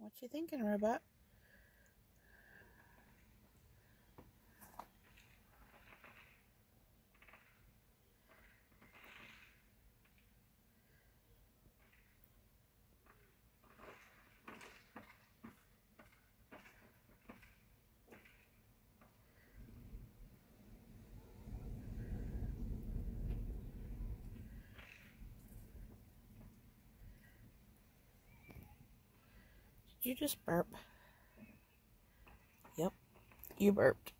What you thinking, robot? Did you just burp? Yep, you burped.